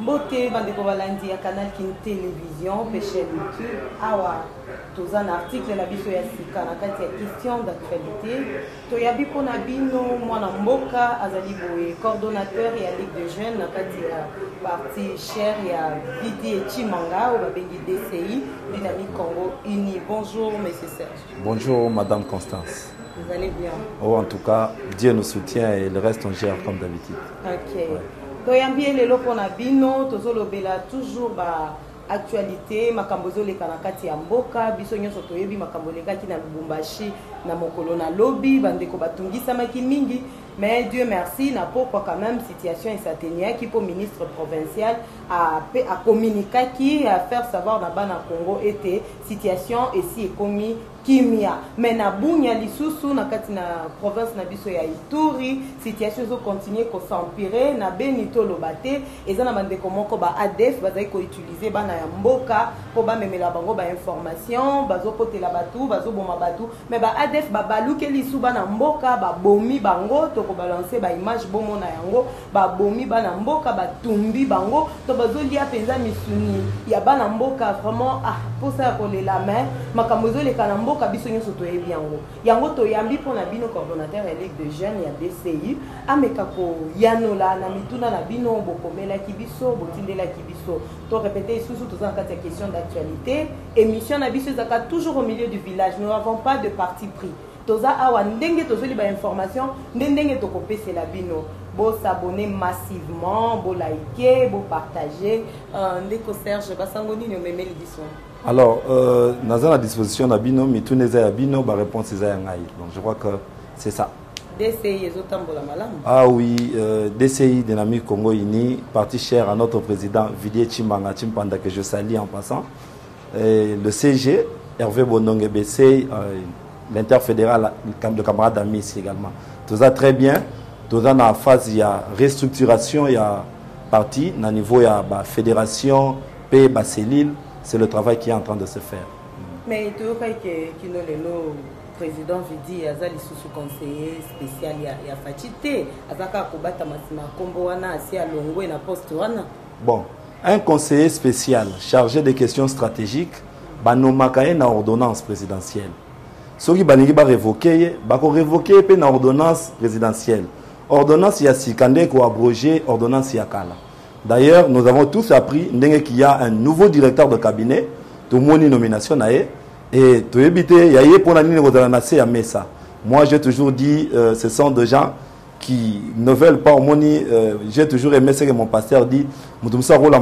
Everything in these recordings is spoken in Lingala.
Beauté, bandeko balandi ya Canal King Télévision, péché YouTube, awa. Tous un article la biso ya sika na kati ya question d'actualité. To yabi pona bino mwana mboka azali boye coordonnateur ya Ligue de Jeunes na kati ya parti cher ya Vidi Chimanga ou babengi DCI Dynamique Congo Uni. Bonjour monsieur Serge. Bonjour madame Constance. Vous allez bien? Oh, en tout cas, Dieu nous soutient et le reste on gère comme d'habitude. OK. Ouais. To yabi lelo pona bino tozolobela toujours ba actualité makambozo le kanakati ya mboka biso nyonso toyebi makambo lekaki na Lubumbashi na mokolo na lobby bandeko batungisa maki mingi mais Dieu merci na pourquoi quand même situation esateniaki pour ministre provincial a communiquer qui à faire savoir na bana Congo était situation ici ekomi kimia mais na bunya lisusu na kati na province na biso ya Ituri situation zo continuer ko s'empirer na Benito Lobate ezana bandeko moko ba ADF bazai ko utiliser bana ya mboka po ba memela bango ba information bazo potela batu bazo boma batu mais ba ADF ba baluke lisu bana mboka ba bomi bango to ko balancer ba image bomo na yango ba bomi bana mboka ba tumbi bango to bazo lia penza misuni ya bana mboka vraiment pour ça ko le la main makambozo le kana mboka biso nyonso toyebi yango to yambi pona bino coordonnateur ya Ligue de Jeunes ya DCI ameka ko yanola na mituna na bino bokomela kibiso botindela kibiso to répéter sous tout en cas de question d'actualité émission na biso zaka toujours au milieu du village nous n'avons pas de parti pris toza awa ndenge tozoli ba information ndenge to kopese la bino bo s'abonner massivement bo liker bo partager ndeko Serge basangoni no memeli biso. Alors, nous avons à disposition d'Abino, mais tous les Abino, ma réponse est Ayangaï. Donc, je crois que c'est ça. DCI, ah oui, DCI, Dynamique Congo Uni, parti cher à notre président Vidier Chimbanga Chimpanda, que je salue en passant. Et le CG, Hervé Bonongue BC, l'interfédéral, le camarade Amis également. Tout ça très bien. Tout ça dans la phase, il y a restructuration, il y a parti, au niveau, il y a fédération, pays, cellule. C'est le travail qui est en train de se faire. Mais tu vois que le président Vidi Azali sous conseiller spécial il y a Fachité Azaka Kobata Masima Kombo wana asi alongo na poste wana. Bon, un conseiller spécial chargé des questions stratégiques banomaka na ordonnance présidentielle. Soki baningi ba révoquer, ba ko révoquer pe na ordonnance présidentielle. Ordonnance ya sikande ko abroger ordonnance ya kala. D'ailleurs, nous avons tous appris qu'il y a un nouveau directeur de cabinet, tout le monde nomination et tout éviter, il y a pour la ligne à Mesa. Moi, j'ai toujours dit, ce sont des gens qui ne veulent pas au monde. J'ai toujours aimé ce que mon pasteur dit. Donc,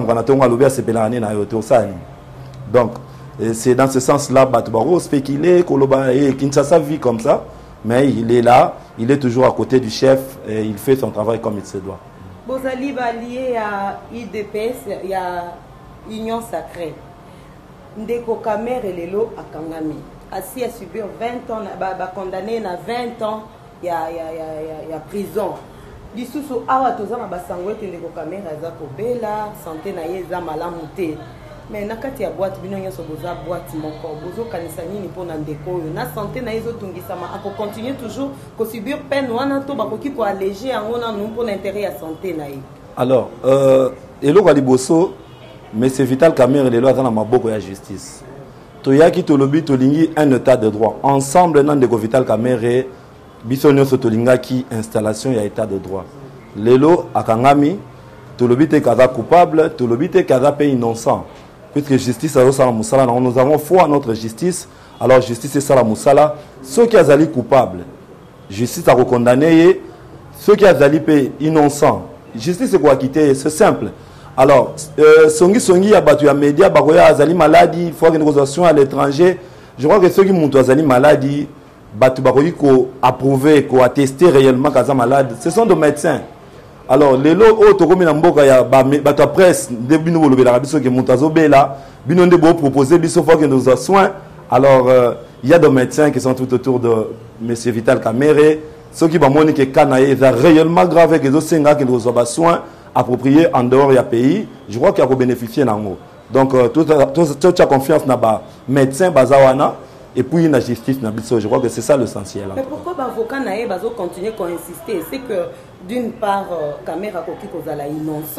c'est dans ce sens-là, Batubaro spéculé, Kinshasa vit comme ça, mais il est là, il est toujours à côté du chef et il fait son travail comme il se doit. Bozali lié à IDPS, il y a Union Sacrée. Ndeko Kamer et Lelo à Kangami. Assis à subir 20 ans, condamné à 20 ans, il y a prison. Dissous awa tozama basangwe Ndeko Kamer azako bela, santé na yeza malamuté. Mais nakati ya boîte bino nyoso boza boîte moko bozo kanisa nini pona ndeko yo na santé na yezo tungisama ako continuer toujours ko subir peine wana to bakoki ko alléger yango na nous pour l'intérêt ya santé na ye. Alors eloko liboso mais c'est Vital Kamerhe lelo azana maboko ya justice to yaki to lobi to lingi un état de droit ensemble nan de Vital Kamerhe biso nyoso to lingaki installation ya état de droit lelo akangami to lobi te kaza coupable to lobi te kaza pe innocent. Puisque justice nous avons foi en notre justice, alors justice est ça la moussala. Ceux qui ont coupables, justice a recondamné. Ceux qui ont innocents, justice est quoi quitter, c'est simple. Alors, songi a battu à média, bakoya azali maladie, il faut organisation à l'étranger. Je crois que ceux qui montent azali maladie, battu bakoyi ko approuver, ko attester réellement qu'ils sont malades, ce sont des médecins. Alors, les lots autour de Mboka ya bato presse de bino bolobela biso ke montazo bela bino de proposer biso faut que nous a soin. Alors il y a des médecins qui sont tout autour de monsieur Vital Kamerhe, ceux qui vont montrer que canaille est réellement grave que les senga que nous a soin appropriés en dehors du pays. Je crois qu'il y a bénéficier nango. Donc tout a confiance na ba médecin bazawana et puis la justice na biso. Je crois que c'est ça l'essentiel. Mais pourquoi l'avocat naé bazo continuer à insister? C'est que d'une part, caméra koki kozala innocent,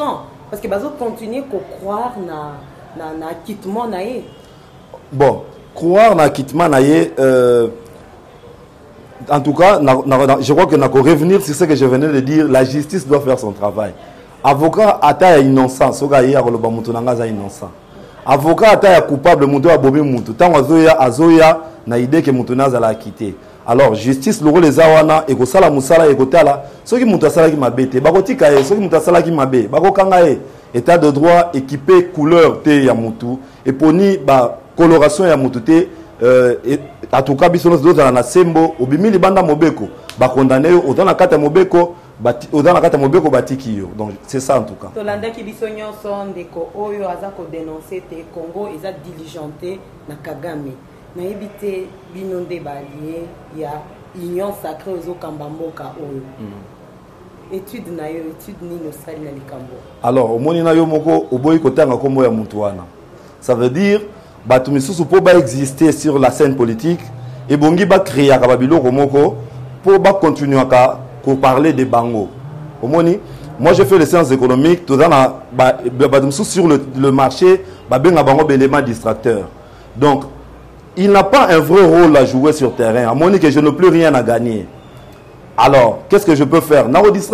parce que bazo continuer à croire na acquittement na ye. Bon, croire na acquittement na ye, en tout cas, je crois que n'a qu'à revenir sur ce que je venais de dire. La justice doit faire son travail. Avocat ata innocent, soga ya koloba mutu nanga za innocent. Avocat ata ya coupable mutu abomi mutu. Tango azoya na idée que mutu naza la quitter. Alors justice loro les awana et ko sala musala et ko tala soki mutu asala ki mabete bakotika ye soki mutu asala ki mabe bakokanga ye état de droit équipé couleur te ya mutu et poni ba coloration ya mutu te en tout cas biso nous na sembo obimi libanda mobeko ba condamné au dans la carte mobeko dans la carte mobeko batiki yo. Donc c'est ça en tout cas. Tolanda ki biso nyonso ndeko oyo aza ko dénoncer te Congo eza diligenté na Kagame. Na ebité binonde balié ya union sacrée aux Kambamboka oyo. Étude na yo étude ni no sali na likambo. Alors omoni na yo moko oboyi kotanga kombo ya mutu wana. Ça veut dire batu misusu po ba exister sur la scène politique et bongi ba créer ka babilo komoko pour ba continuer à parler de bango. Omoni, moi je fais les sciences économiques, tout dans batu misusu sur le marché ba benga bango élément distracteur. Donc il n'a pas un vrai rôle à jouer sur terrain. À mon avis, que je n'ai plus rien à gagner. Alors, qu'est-ce que je peux faire?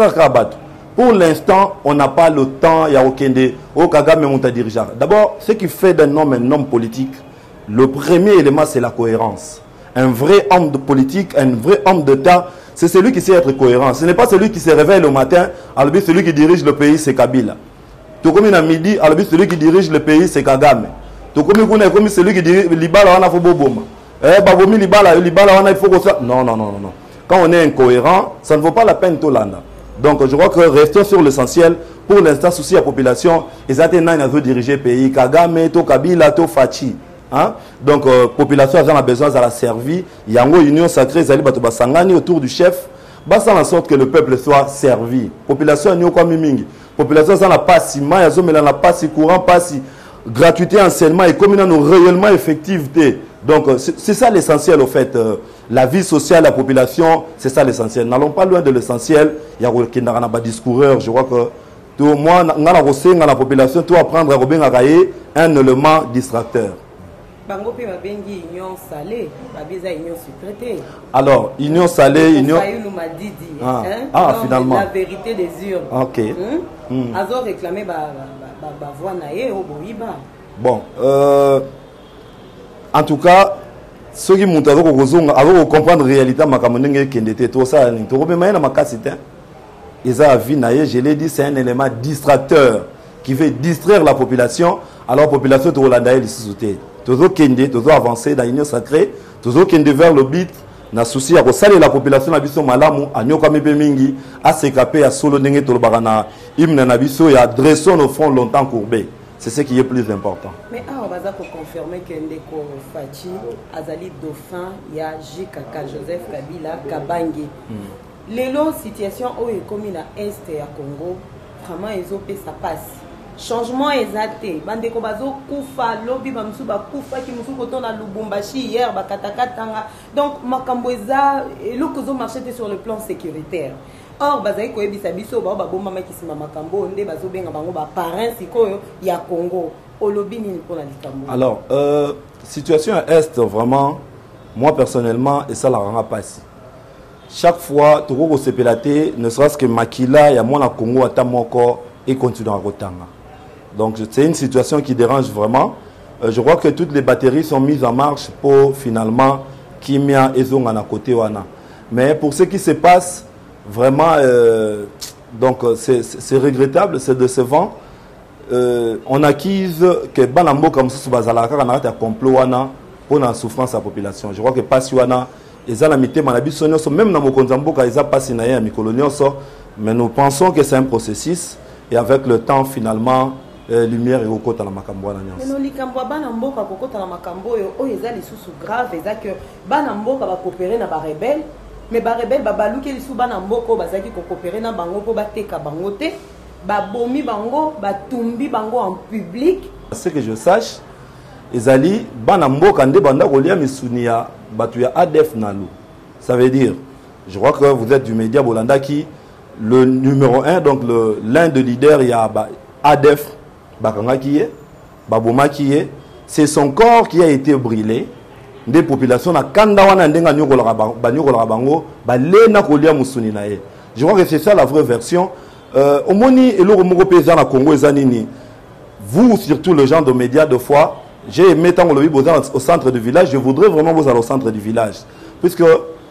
Pour l'instant, on n'a pas le temps. Il y a aucun Kagame monta dirigeant. D'abord, ce qui fait d'un homme un homme politique, le premier élément, c'est la cohérence. Un vrai homme de politique, un vrai homme d'État, c'est celui qui sait être cohérent. Ce n'est pas celui qui se réveille le matin, alors celui qui dirige le pays, c'est Kabila. Tout comme il a midi, alors celui qui dirige le pays, c'est Kagame. Comme celui qui dit libala wana faut boboma babomi libala wana il faut que ça non. Quand on est incohérent, ça ne vaut pas la peine Tolanda. Donc je crois que restons sur l'essentiel. Pour l'instant, souci à la population, ils ont diriger le pays Kagame, to Kabila, to Fachi. Hein? Donc population a besoin de la servir. Il y a une union sacrée zali bato basangani autour du chef. Basa en sorte que le peuple soit servi. Population n'y a pas mingi. Population ça n'a pas si mal, il n'a pas si courant, pas si gratuité, enseignement et comme nous réellement effectivité. Donc c'est ça l'essentiel au fait. La vie sociale, la population, c'est ça l'essentiel. N'allons pas loin de l'essentiel. Il y a un discoureur, je crois que tout moi, dans la population, tout apprendre à un élément distracteur. Alors, union salée, union... finalement. La vérité des urnes. Ok. Azor réclamé bon, en tout cas, ceux qui montent avec comprendre la réalité, je l'ai dit, c'est un élément distracteur qui veut distraire la population. Alors la population doit avancer dans l'union sacrée, doit vers le but. Na souci à saluer la population na biso malamu anyoka mepe mingi à s'écaper à solo ndenge tolobaka na hymne na biso ya dressons nos fronts longtemps courbés. C'est ce qui est plus important. Mais ah, on va confirmer que Ndeko Fachi azali dauphin ya JKK Joseph Kabila Kabange. Lelo situation où est comme na est ya Congo vraiment ezopé ça passe. Changement exacté. Bandeko bazo kufa lobby bamsu ba kufa ki musu koto na Lubumbashi hier ba katakatanga. Donc makamboza lokozo marché sur le plan sécuritaire. Or bazai ko ebisa biso ba bomba makisima makambo nde bazo benga bango ba parrain sikoyo ya Congo. Olobi ni pona likambo. Alors situation à est vraiment moi personnellement et ça la rend pas ici. Chaque fois toko se pelater ne serait-ce que makila ya mona Congo atamoko et continue à rotanga. Donc c'est une situation qui dérange vraiment. Je crois que toutes les batteries sont mises en marche pour finalement Kimia et Zonga à côté wana. Mais pour ce qui se passe, vraiment, donc c'est regrettable, c'est décevant. On acquise que Banambo comme ça bazalaka kana ta complot wana pour la souffrance de la population. Je crois que pas wana ezala mité manabiso nyonso même na mokonzamboka eza pasi na ya mikolo nyonso, mais nous pensons que c'est un processus et avec le temps finalement lumière et okota na makambo na nyonso. Mais no likambo bana mboka kokota na makambo yo eza lisusu grave eza que bana mboka ba coopérer na ba rebelle mais ba rebelle ba baluki lisusu bana mboka bazaki ko coopérer na bango po bateka bango te ba bomi bango ba tumbi bango en public. Ce que je sache ezali bana mboka nde banda kolia misunia batu ya ADF nalu. Ça veut dire je crois que vous êtes du média Bolanda qui le numéro 1 donc l'un de leader il y a ADF bakanga kiye baboma kiye, c'est son corps qui a été brûlé. Des populations na kanda wana ndenga nyokola bango balena kolia musuni na ye. Je crois que c'est ça la vraie version. Omoni eloko moko peza na Congo ezanini. Vous surtout le genre de médias de fois, j'ai aimé tant au centre du village, je voudrais vraiment vous aller au centre du village puisque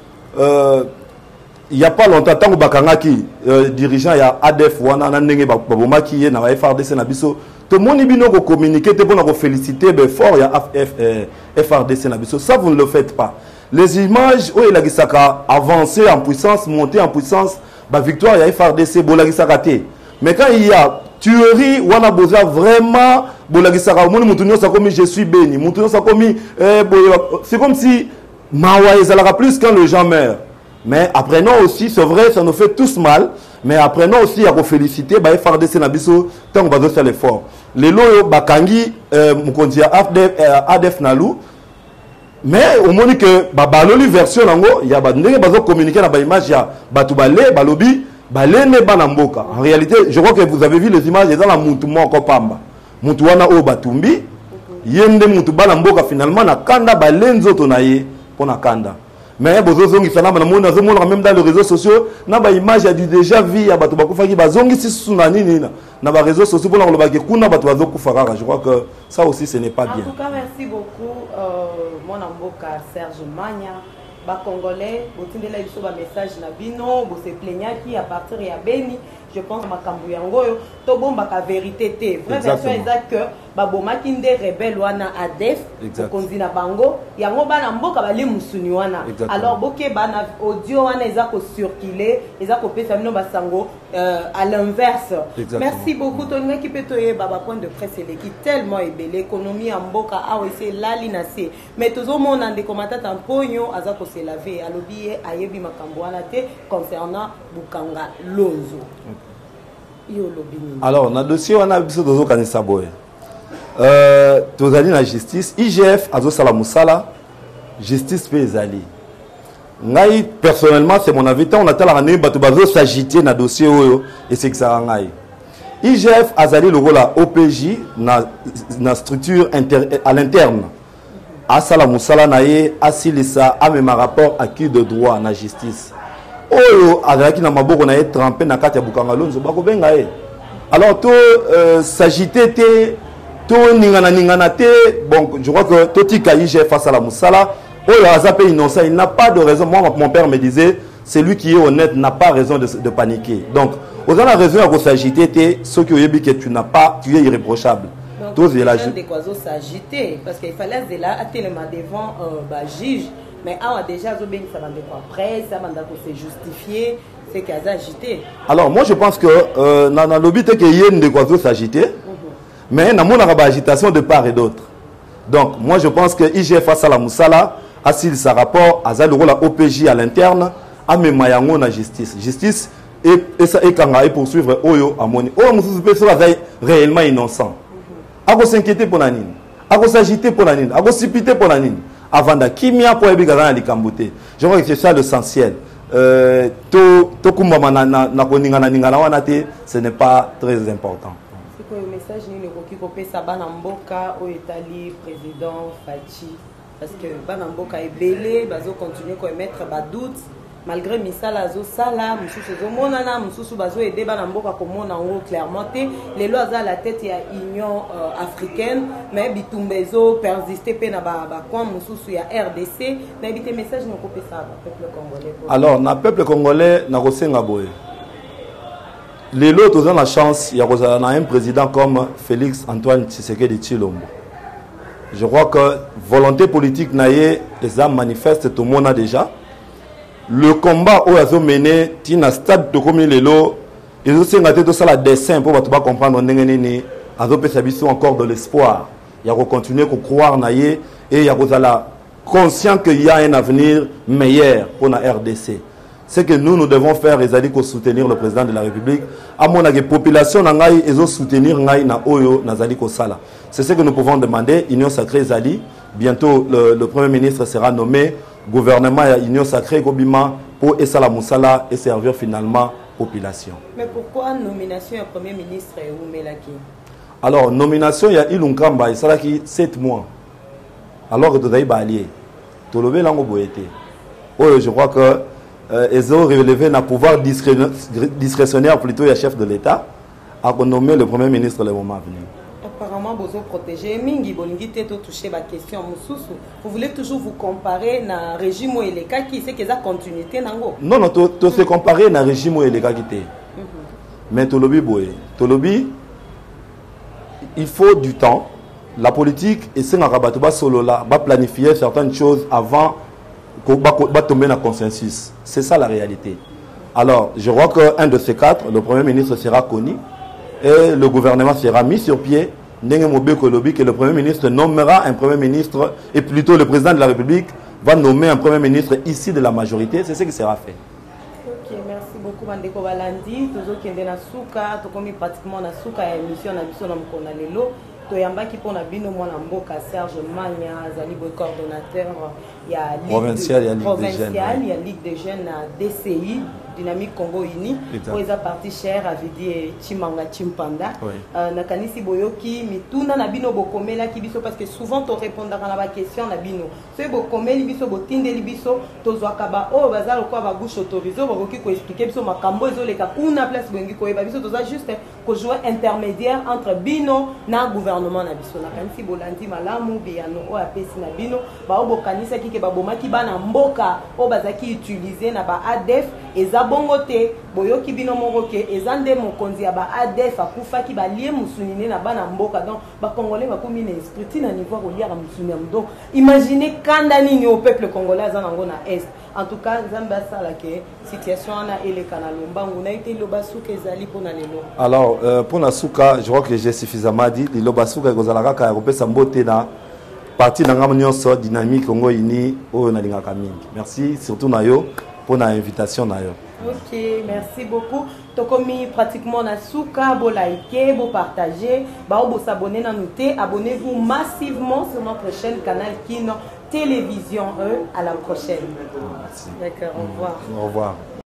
il n'y a pas longtemps, tant que Bakangaki, dirigeant, il y a ADF, Babomaki, na FRDC, na biso, tout le monde bino communiquer, pour féliciter, fort, il y a FRDC, na biso. Ça, vous ne le faites pas. Les images, où il a avancé en puissance, monter en puissance, victoire, il y a FRDC, mais quand il y a tuerie, on a besoin vraiment, je suis béni, c'est comme si, plus quand les gens meurent. Mais apprenons aussi, c'est vrai, ça nous fait tous mal, mais apprenons aussi à vous féliciter, FRDC Nabiso, tant qu'on va faire l'effort. Les lots, Bakangi, Mukondia, ADF Nalou, mais au moins que, baloli version, il y a des communiqués dans l'image, il y a Batoubale, Balobi, Balene Banamboka. En réalité, je crois que vous avez vu les images, dans la Moutouma, Kopamba. Moutouana O Batumbi, Yende Moutouba Namboka, finalement, na Kanda, Balenzo Tonaye, pour na Kanda. Mais même dans les réseaux sociaux, il y a des images déjà vues, il y a des réseaux sociaux pour je crois que ça aussi ce n'est pas bien. En tout cas, merci beaucoup, mon amboka Serge Magna. Congolais, message Nabino, se plaignaki à partir de Beni. Je pense que Yangoyo, to bomba ka vérité té. Vraie version exact que baboma kinde rebelle wana ADF, konzina bango, yango bana mboka bali musuni wana. Alors boké bana audio wana ezako circuler, ezako pesa mino basango à l'inverse. Merci beaucoup Tony qui peut toyer baba point de presse qui tellement est belle économie en mboka a aussi lali na se. Mais toujours mon ande commentateur en pognon azako se laver alobi ayebi makambo wana té concernant Bukanga Lonzo. Alors, dans le dossier, on a besoin de kanisa boy. Tozali na justice, IGF azo sala musala, justice pe ezali. Ngai personnellement, c'est mon avis, on a tala rané bato bazo s'agiter na dossier oyo et c'est que ça ngai. IGF azali le rôle à OPJ na structure à l'interne. Asala musala na ye asilisa amema rapport acquis de droit na justice. Oyo azalaki na maboko na ye trempé na kati ya Bukanga Lonzo bakobenga ye. Alors to s'agiter te to ningana te, bon je crois que totika IGF face à la musala oyo azape innocent, il n'a pas de raison. Moi mon père me disait celui qui est honnête n'a pas raison de paniquer. Donc aux a raison à s'agiter te ce qui oyebi que tu n'as pas, tu es irréprochable. Donc les gens de quoi s'agiter parce qu'il fallait là tellement devant juge. Mais déjà, après, ça va se justifier, c'est qu'elle a agité. Alors, moi, je pense que dans le lobby, il y a une de quoi s'agiter, mais il y a une agitation de part et d'autre. Donc, moi, je pense que IGF face à la Moussala, a signé sa rapport, a le rôle à OPJ à l'interne, a mis Mayango na justice. Justice, et ça, et quand il poursuivre Oyo à Moni. Oyo, nous réellement innocent. A s'inquiéter pour la nine, a s'agiter pour la nine, a s'ipiter pour la nine. Avant de kimia pour ebigaza na likambote. Je crois que c'est ça l'essentiel. To kumba na koningana ningana wana te, ce n'est pas très important. C'est quoi le message ni le ko pesa bana mboka au Italie président Fachi parce que bana mboka est belé, bazo continuer ko émettre ba doute malgré misala zo sala mususu zo monana mususu bazo aider bana mboka ko mona ngo clairement te les lois à la tête ya Union africaine mais bitumbezo persister pe na ba kwa mususu ya RDC mais bité message no ko pesa peuple congolais. Alors na peuple congolais na kosenga boye les lots ont la chance il y a un président comme Félix Antoine Tshisekedi Tshilombo. Je crois que volonté politique naie les âmes manifestent tout le monde a déjà. Le combat où ils ont mené, il stade de comme les lots, ils ont fait tout ça la dessin pour comprendre ils ont encore de l'espoir. Il y a continuer à croire naie et il y a conscient qu'il y a un avenir meilleur pour la RDC. Ce que nous devons faire, c'est soutenir le président de la République. À mon avis, la population ils ont soutenir na oyo nazali ko sala. C'est ce que nous pouvons demander. Union sacrée Zali. Bientôt le premier ministre sera nommé. Gouvernement et Union sacrée Gobima pour Essala Moussala et servir finalement population. Mais pourquoi nomination du Premier ministre Oumelaki? Alors, nomination, il y a Ilunkamba, il sera qui 7 mois. Alors que tu as allié. Tu as langue boété. Je crois que ils ont relevé un pouvoir discrétionnaire plutôt le chef de l'État à nommer le Premier ministre le moment venu. Apparemment, vous avez protégé Mingi, touché ma question. Vous voulez toujours vous comparer na régime où il est qui c'est qu'ils a continuité nango? Non, non, tu se comparer na régime où il est qui. Mais tu lobby boé. Tu lobby, il faut du temps. La politique et c'est un rabat solo là, va planifier certaines choses avant qu'on va tomber dans le consensus. C'est ça la réalité. Alors, je crois qu'un de ces 4, le Premier ministre sera connu et le gouvernement sera mis sur pied. Que le Premier ministre nommera un Premier ministre et plutôt le président de la République va nommer un Premier ministre ici de la majorité. C'est ce qui sera fait. Ok, merci beaucoup Mandeko Balandi. Toujours qui est dans Souka, tout comme pratiquement dans Souka émission na biso na mkona lelo. Toyambaki pour na bino mwana mboka Serge Manya, zali coordonnateur il y a provincial, il y a Ligue des jeunes à DCI Dynamique Congo Uni pour les partis chers à Vidi Chimanga Chimpanda na kanisi boyoki mituna na bino bokomela ki biso parce que souvent to répondre à la question na bino so bokomeli biso botindeli biso tozwaka ba o bazalo kwa ba bouche autorisée bakoki ko expliquer biso makambo ezoleka kuna place bongi ko ba biso toza juste ko jouer intermédiaire entre bino na gouvernement na biso na kanisi bolandi malamu biano o apesi na bino ba o bokanisa ki ke ba bomaki bana mboka o bazaki utiliser na ba ADF eza bongo te boyoki bino moko ke eza nde mokonzi ya ba ADF akufaki balie musunine na bana mboka donc ba congolais bakomi na esprit na niveau relier musuni donc imaginez kanda nini au peuple congolais za nango na est en tout cas nzamba sala ke situation na eleka na lombangu na ite lobasuka ezali pona lelo. Alors pour na suka je crois que j'ai suffisamment dit lobasuka ekozala kaka ya kopesa mbote na parti na ngamo nyonso dynamique Congo Uni oyo na lingaka mingi. Merci surtout na yo pour la invitation d'ailleurs. Ok, merci beaucoup. Tokomi pratiquement na souka, bo liker, bo partager, ba bo s'abonner na nous. Abonnez-vous massivement sur notre chaîne Canal Kin Télévision. À la prochaine. Merci. D'accord, au revoir. Au revoir.